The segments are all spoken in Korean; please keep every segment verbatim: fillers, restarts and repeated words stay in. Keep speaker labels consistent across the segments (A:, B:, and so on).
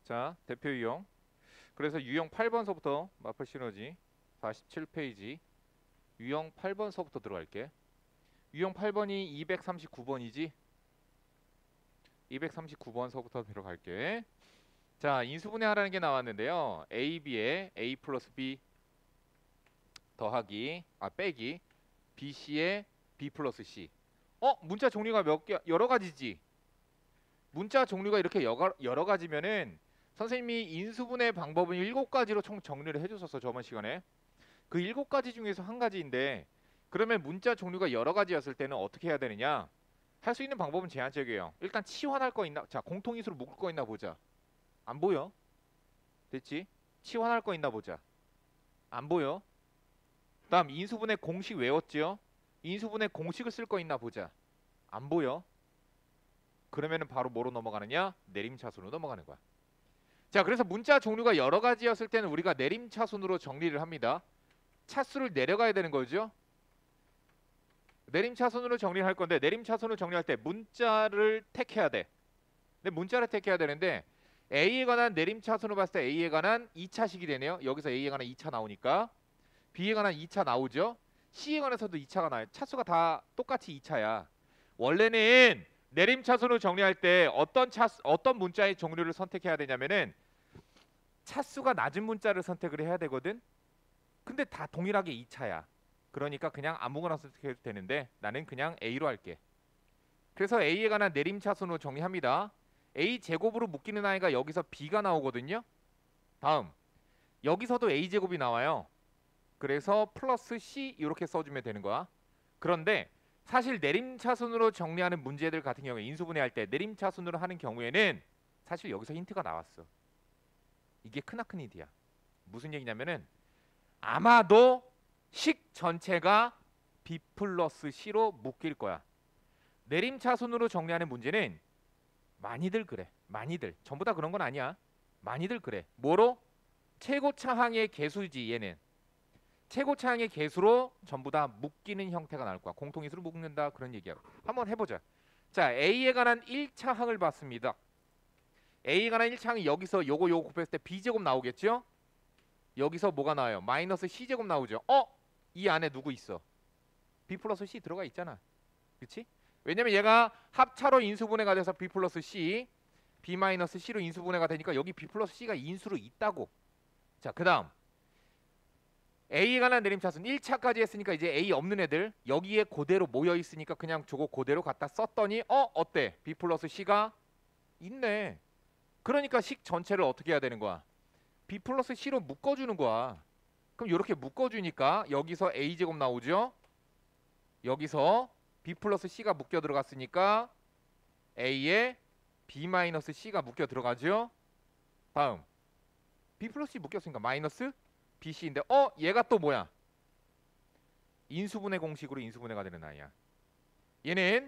A: 자, 대표 유형. 그래서 유형 팔 번서부터 마플 시너지 사십칠 페이지 유형 팔 번서부터 들어갈게. 유형 팔 번이 이백삼십구 번이지? 이백삼십구 번서부터 들어갈게. 자, 인수분해하라는 게 나왔는데요. A, B에 A 플러스 B 더하기, 아 빼기 B, C에 B 플러스 C. 어? 문자 종류가 몇 개, 여러 가지지? 문자 종류가 이렇게 여가, 여러 가지면은 선생님이 인수분해 방법은 일곱 가지로 총 정리를 해줬었어, 저번 시간에. 그 일곱 가지 중에서 한 가지인데, 그러면 문자 종류가 여러 가지였을 때는 어떻게 해야 되느냐? 할 수 있는 방법은 제한적이에요. 일단 치환할 거 있나? 자, 공통인수로 묶을 거 있나 보자. 안 보여? 됐지? 치환할 거 있나 보자. 안 보여? 다음 인수분해 공식 외웠지요? 인수분해 공식을 쓸 거 있나 보자. 안 보여? 그러면은 바로 뭐로 넘어가느냐? 내림차순으로 넘어가는 거야. 자, 그래서 문자 종류가 여러 가지였을 때는 우리가 내림차순으로 정리를 합니다. 차수를 내려가야 되는 거죠. 내림차순으로 정리를 할 건데, 내림차순으로 정리할 때 문자를 택해야 돼. 근데 문자를 택해야 되는데 A에 관한 내림차순으로 봤을 때 A에 관한 이 차식이 되네요. 여기서 A에 관한 이 차 나오니까 B에 관한 이 차 나오죠. C에 관해서도 이 차가 나와요. 차수가 다 똑같이 이 차야. 원래는 내림차순으로 정리할 때 어떤 차 어떤 문자의 종류를 선택해야 되냐면은 차수가 낮은 문자를 선택을 해야 되거든. 근데 다 동일하게 이 차야. 그러니까 그냥 아무거나 선택해도 되는데 나는 그냥 A로 할게. 그래서 A에 관한 내림차순으로 정리합니다. A 제곱으로 묶이는 아이가 여기서 B가 나오거든요. 다음 여기서도 A 제곱이 나와요. 그래서 플러스 C 이렇게 써주면 되는 거야. 그런데 사실 내림차순으로 정리하는 문제들 같은 경우에 인수분해할 때 내림차순으로 하는 경우에는 사실 여기서 힌트가 나왔어. 이게 크나큰 힌트야. 무슨 얘기냐면은 아마도 식 전체가 B 플러스 C로 묶일 거야. 내림차순으로 정리하는 문제는 많이들 그래. 많이들. 전부 다 그런 건 아니야. 많이들 그래. 뭐로? 최고차항의 개수지 얘는. 최고차항의 개수로 전부 다 묶이는 형태가 나올 거야. 공통인수로 묶는다 그런 얘기야. 한번 해보자. 자, A에 관한 일 차항을 봤습니다. A에 관한 일 차항이 여기서 요거 요거 곱했을 때 B제곱 나오겠죠? 여기서 뭐가 나와요? 마이너스 C제곱 나오죠. 어? 이 안에 누구 있어? B 플러스 C 들어가 있잖아. 그치? 왜냐면 얘가 합차로 인수분해가 돼서 B 플러스 C, B 마이너스 C로 인수분해가 되니까 여기 B 플러스 C가 인수로 있다고. 자, 그 다음 A에 관한 내림차순 일 차까지 했으니까 이제 A 없는 애들 여기에 그대로 모여 있으니까 그냥 저거 그대로 갖다 썼더니 어? 어때? B 플러스 C가 있네. 그러니까 식 전체를 어떻게 해야 되는 거야? B 플러스 C로 묶어주는 거야. 그럼 이렇게 묶어주니까 여기서 A제곱 나오죠? 여기서 B 플러스 C가 묶여 들어갔으니까 A에 B 마이너스 C가 묶여 들어가죠? 다음 B 플러스 C 묶였으니까 마이너스 비 씨인데 어? 얘가 또 뭐야? 인수분해 공식으로 인수분해가 되는 아이야. 얘는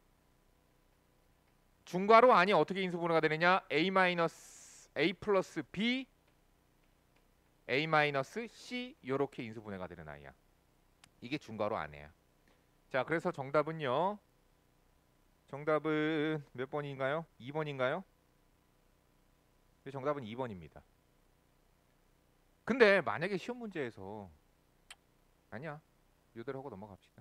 A: 중괄호 아니 어떻게 인수분해가 되느냐? A 마이너스 A 플러스 B A 마이너스 C 요렇게 인수분해가 되는 아이야. 이게 중괄호 아니에요. 자, 그래서 정답은요. 정답은 몇 번인가요? 이 번인가요? 정답은 이 번입니다. 근데 만약에 시험 문제에서 아니야. 요대로 하고 넘어갑시다.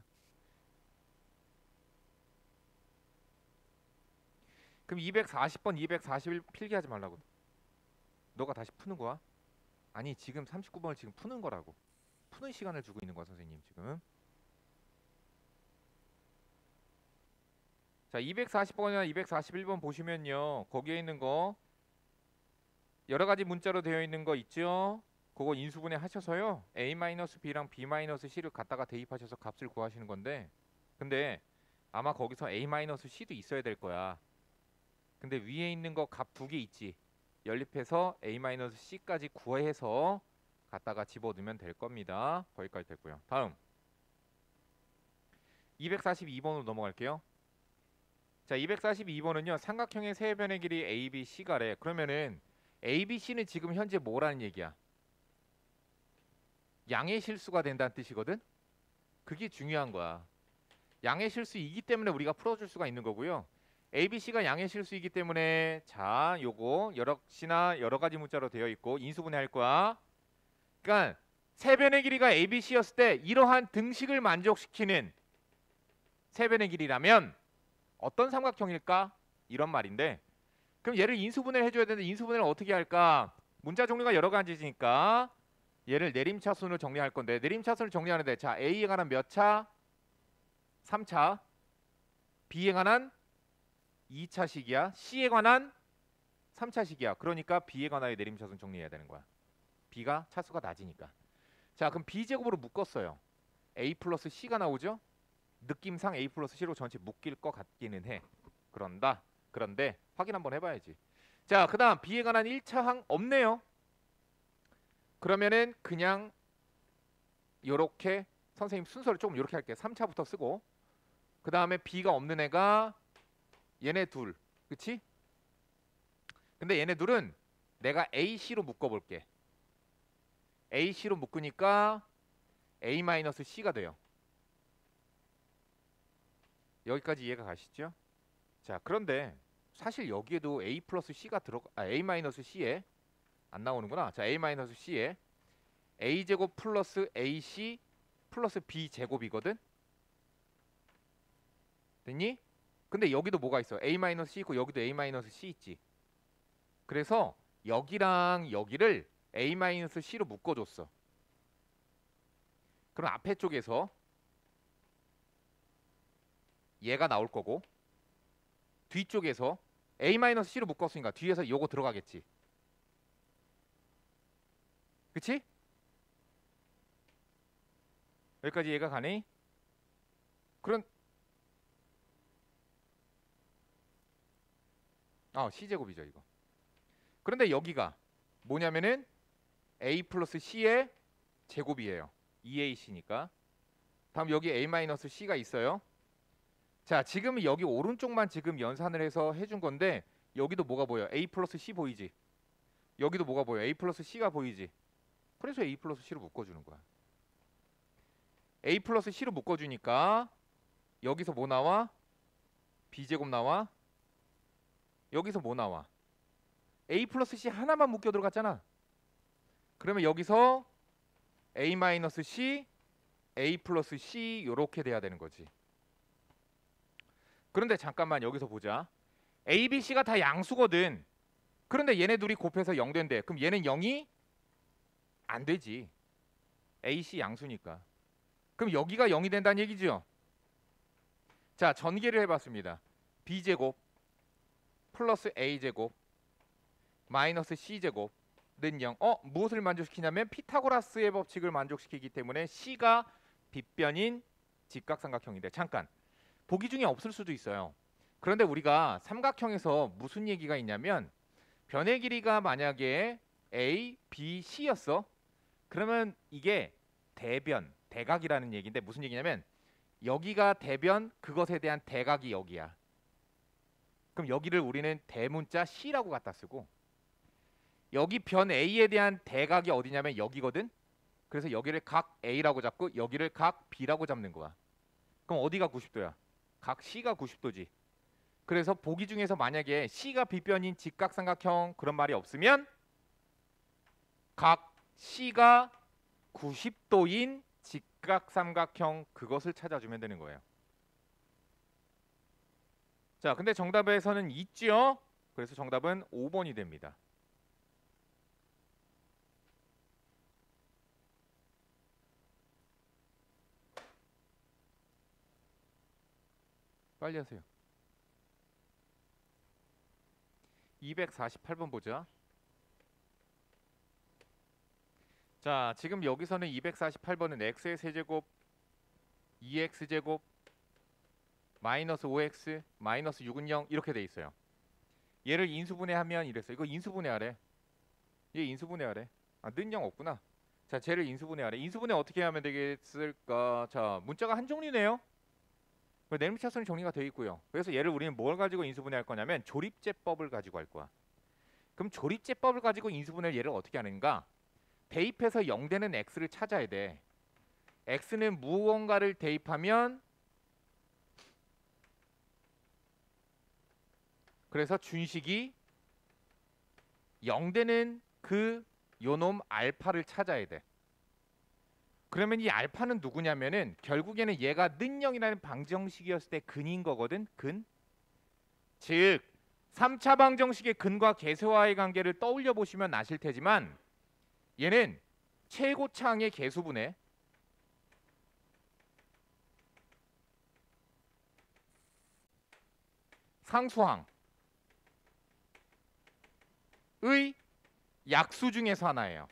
A: 그럼 이백사십 번, 이백사십일 필기하지 말라고. 너가 다시 푸는 거야? 아니 지금 삼십구 번을 지금 푸는 거라고. 푸는 시간을 주고 있는 거야 선생님 지금. 자, 이백사십 번이나 이백사십일 번 보시면요. 거기에 있는 거 여러 가지 문자로 되어 있는 거 있죠? 그거 인수분해 하셔서요. A-B랑 B-C를 갖다가 대입하셔서 값을 구하시는 건데 근데 아마 거기서 A-C도 있어야 될 거야. 근데 위에 있는 거 값 두 개 있지. 연립해서 A-C까지 구해서 갖다가 집어넣으면 될 겁니다. 거기까지 됐고요. 다음 이백사십이 번으로 넘어갈게요. 자, 이백사십이 번은요. 삼각형의 세변의 길이 A, B, C가래. 그러면은 A, B, C는 지금 현재 뭐라는 얘기야? 양의 실수가 된다는 뜻이거든. 그게 중요한 거야. 양의 실수이기 때문에 우리가 풀어줄 수가 있는 거고요. A, B, C가 양의 실수이기 때문에 자 요거 여럿이나 여러 가지 문자로 되어 있고 인수분해할 거야. 그러니까 세변의 길이가 A, B, C였을 때 이러한 등식을 만족시키는 세변의 길이라면 어떤 삼각형일까? 이런 말인데 그럼 얘를 인수분해를 해줘야 되는데 인수분해를 어떻게 할까? 문자 종류가 여러 가지니까 얘를 내림차순으로 정리할 건데 내림차순을 정리하는데 자 A에 관한 몇 차? 삼 차. B에 관한 이 차식이야. C에 관한 삼 차식이야. 그러니까 B에 관하여 내림차순 정리해야 되는 거야. B가 차수가 낮으니까. 자 그럼 B제곱으로 묶었어요. A 플러스 C가 나오죠? 느낌상 A 플러스 C로 전체 묶일 것 같기는 해. 그런다. 그런데 확인 한번 해봐야지. 자 그 다음 B에 관한 일 차 항 없네요. 그러면은 그냥 요렇게 선생님 순서를 조금 요렇게 할게. 삼 차부터 쓰고 그 다음에 B가 없는 애가 얘네 둘. 그치? 근데 얘네 둘은 내가 A, C로 묶어볼게. A, C로 묶으니까 A-C가 돼요. 여기까지 이해가 가시죠? 자 그런데 사실 여기에도 A 플러스 C가 들어가 아, A-C에 안 나오는구나. 자 A-C에 A제곱 플러스 에이씨 플러스 B제곱이거든. 됐니? 근데 여기도 뭐가 있어? A-C 있고 여기도 A-C 있지. 그래서 여기랑 여기를 A-C로 묶어줬어. 그럼 앞에 쪽에서 얘가 나올 거고 뒤쪽에서 A-C로 묶었으니까 뒤에서 요거 들어가겠지. 그치? 여기까지 얘가 가네? 그런 아 C제곱이죠 이거. 그런데 여기가 뭐냐면은 A 플러스 C의 제곱이에요. 이 에이씨니까. 다음 여기 A-C가 있어요. 자 지금 여기 오른쪽만 지금 연산을 해서 해준 건데 여기도 뭐가 보여? A 플러스 C 보이지? 여기도 뭐가 보여? A 플러스 C가 보이지? 그래서 A 플러스 C로 묶어주는 거야. A 플러스 C로 묶어주니까 여기서 뭐 나와? B제곱 나와? 여기서 뭐 나와? A 플러스 C 하나만 묶여 들어갔잖아. 그러면 여기서 A-C, A 플러스 C 요렇게 돼야 되는 거지. 그런데 잠깐만 여기서 보자. A, B, C가 다 양수거든. 그런데 얘네 둘이 곱해서 영 된대. 그럼 얘는 영이 안 되지. A, C 양수니까. 그럼 여기가 영이 된다는 얘기죠. 자 전개를 해봤습니다. B제곱 플러스 A제곱 마이너스 C제곱는 영. 어? 무엇을 만족시키냐면 피타고라스의 법칙을 만족시키기 때문에 C가 빗변인 직각삼각형인데 잠깐 보기 중에 없을 수도 있어요. 그런데 우리가 삼각형에서 무슨 얘기가 있냐면 변의 길이가 만약에 A, B, C였어. 그러면 이게 대변, 대각이라는 얘기인데 무슨 얘기냐면 여기가 대변, 그것에 대한 대각이 여기야. 그럼 여기를 우리는 대문자 C라고 갖다 쓰고 여기 변 A에 대한 대각이 어디냐면 여기거든. 그래서 여기를 각 A라고 잡고 여기를 각 B라고 잡는 거야. 그럼 어디가 구십 도야? 각 C가 구십 도지. 그래서 보기 중에서 만약에 C가 빗변인 직각삼각형 그런 말이 없으면 각 C가 구십 도인 직각삼각형 그것을 찾아주면 되는 거예요. 자, 근데 정답에서는 있지요. 그래서 정답은 오 번이 됩니다. 빨리 하세요. 이백사십팔 번 보자. 자, 지금 여기서는 이백사십팔 번은 x의 세제곱 이 엑스 제곱 마이너스 오 엑스 마이너스 육은 영 이렇게 돼 있어요. 얘를 인수분해하면 이랬어요. 이거 인수분해하래. 얘 인수분해하래. 아, 는 영 없구나. 자, 쟤를 인수분해하래. 인수분해 어떻게 하면 되겠을까? 자, 문자가 한 종류네요. 내림차순이 정리가 되어 있고요. 그래서 얘를 우리는 뭘 가지고 인수분해할 거냐면 조립제법을 가지고 할 거야. 그럼 조립제법을 가지고 인수분해를 얘를 어떻게 하는가? 대입해서 영 되는 x를 찾아야 돼. x는 무언가를 대입하면 그래서 준식이 영 되는 그 요놈 알파를 찾아야 돼. 그러면 이 알파는 누구냐면은 결국에는 얘가 는 영이라는 방정식이었을 때 근인 거거든. 근. 즉 삼 차 방정식의 근과 개수와의 관계를 떠올려 보시면 아실 테지만 얘는 최고차항의 개수분의 상수항의 약수 중에서 하나예요.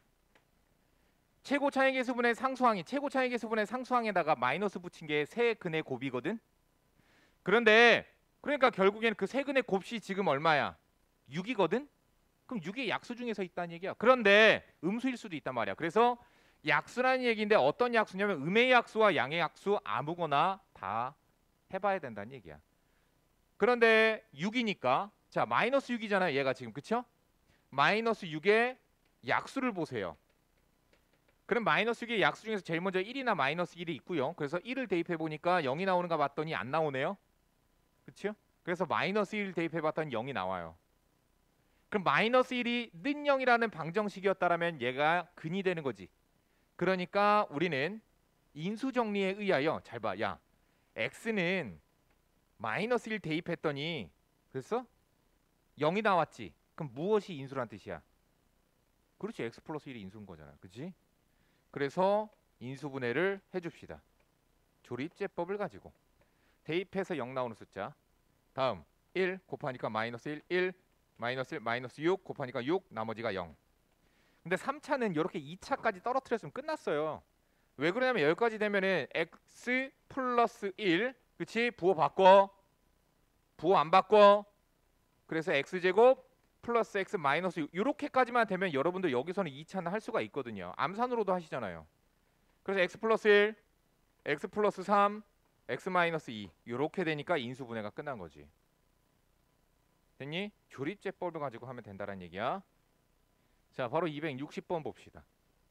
A: 최고차항의 개수분의 상수항이 최고차항의 개수분의 상수항에다가 마이너스 붙인 게 세 근의 곱이거든. 그런데 그러니까 결국에는 그 세 근의 곱이 지금 얼마야? 육이거든. 그럼 육이 약수 중에서 있다는 얘기야. 그런데 음수일 수도 있단 말이야. 그래서 약수라는 얘기인데 어떤 약수냐면 음의 약수와 양의 약수 아무거나 다 해봐야 된다는 얘기야. 그런데 육이니까 자 마이너스 육이잖아요. 얘가 지금 그쵸? 마이너스 육의 약수를 보세요. 그럼 마이너스 육의 약수 중에서 제일 먼저 일이나 마이너스 일이 있고요. 그래서 일을 대입해 보니까 영이 나오는가 봤더니 안 나오네요. 그렇죠? 그래서 마이너스 일 대입해 봤더니 영이 나와요. 그럼 마이너스 일이 는 영이라는 방정식이었다면 얘가 근이 되는 거지. 그러니까 우리는 인수 정리에 의하여 잘 봐. 야, x는 마이너스 일 대입했더니 그래서 영이 나왔지. 그럼 무엇이 인수란 뜻이야? 그렇지. x 플러스 일이 인수인 거잖아. 그렇지? 그래서 인수분해를 해줍시다. 조립제법을 가지고 대입해서 영 나오는 숫자. 다음 일 곱하니까 마이너스 일, 일 마이너스 일, 마이너스 육 곱하니까 육, 나머지가 영. 근데 삼 차는 이렇게 이 차까지 떨어뜨렸으면 끝났어요. 왜 그러냐면 여기까지 되면은 x 플러스 일, 그치? 부호 바꿔. 부호 안 바꿔. 그래서 x제곱 플러스 x 마이너스 육 이렇게까지만 되면 여러분들 여기서는 이 차는 할 수가 있거든요. 암산으로도 하시잖아요. 그래서 x 플러스 일, x 플러스 삼, x 마이너스 이 이렇게 되니까 인수분해가 끝난 거지. 됐니? 조립제법을 가지고 하면 된다는 얘기야. 자, 바로 이백육십 번 봅시다.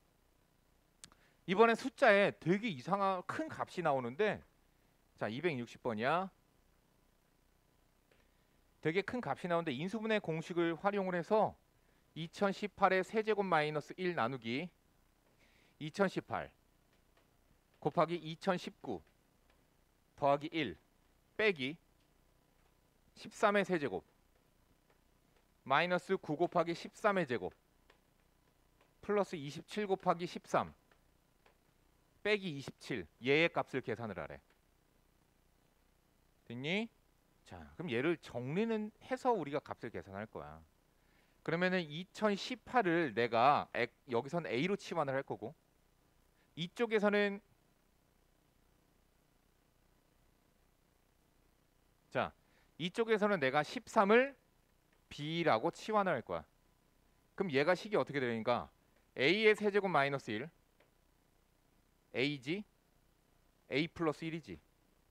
A: 이번엔 숫자에 되게 이상한 큰 값이 나오는데 자, 이백육십 번이야. 되게 큰 값이 나오는데 인수분해 공식을 활용을 해서 이천십팔의 세제곱 마이너스 일 나누기 이천십팔 곱하기 이천십구 더하기 일 빼기 십삼의 세제곱 마이너스 구 곱하기 십삼의 제곱 플러스 이십칠 곱하기 십삼 빼기 이십칠 얘의 값을 계산을 하래. 됐니? 자, 그럼 얘를 정리는 해서 우리가 값을 계산할 거야. 그러면은 이천십팔을 내가 액, 여기선 A로 치환을 할 거고 이쪽에서는 자, 이쪽에서는 내가 십삼을 B라고 치환을 할 거야. 그럼 얘가 식이 어떻게 되니까 A의 세제곱 마이너스 일 A지 A 플러스 일이지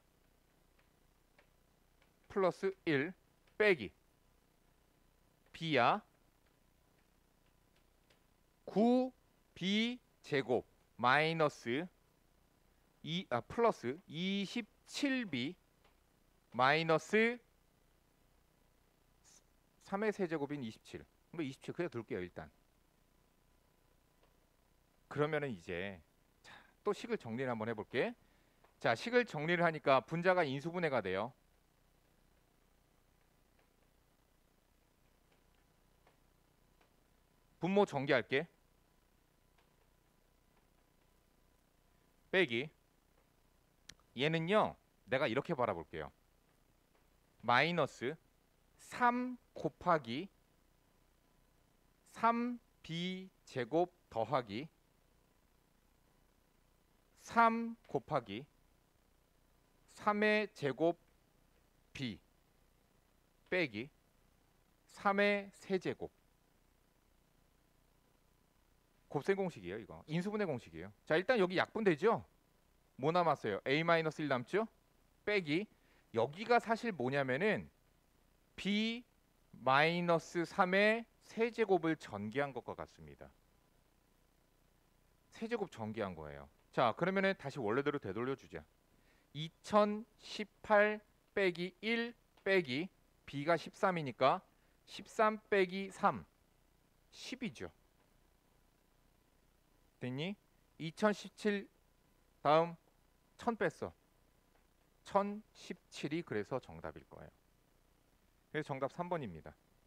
A: 플러스 일 빼기 B야 구 비 제곱 마이너스 이, 아, 플러스 이십칠 비 마이너스 삼의 세제곱인 이십칠. 뭐 이십칠 그냥 둘게요 일단. 그러면은 이제 자, 또 식을 정리를 한번 해볼게. 자, 식을 정리를 하니까 분자가 인수분해가 돼요. 분모 전개할게. 빼기 얘는요 내가 이렇게 바라볼게요. 마이너스 삼 곱하기 삼 비 제곱 더하기 삼 곱하기 삼의 제곱 b 빼기 삼의 세제곱 곱셈 공식이에요. 이거 인수분해 공식이에요. 자, 일단 여기 약분되죠. 뭐 남았어요? a 마이너스 일 남죠. 빼기 여기가 사실 뭐냐면은 b 마이너스 삼의 세제곱을 전개한 것과 같습니다. 세제곱 전개한 거예요. 자, 그러면은 다시 원래대로 되돌려 주자. 이천십팔 빼기 일 빼기 B가 십삼이니까 십삼 빼기 삼 십이죠. 됐니? 이천십칠 다음 천 뺐어. 천십칠이 그래서 정답일 거예요. 그래서 정답 삼 번입니다.